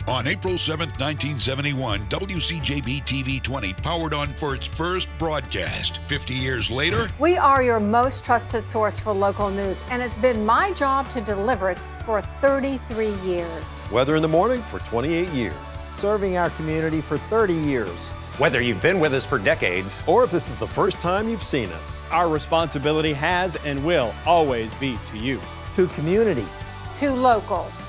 On April 7th, 1971, WCJB TV 20 powered on for its first broadcast. 50 years later, we are your most trusted source for local news, and it's been my job to deliver it for 33 years. Weather in the Morning for 28 years. Serving our community for 30 years. Whether you've been with us for decades, or if this is the first time you've seen us, our responsibility has and will always be to you. To community. To local.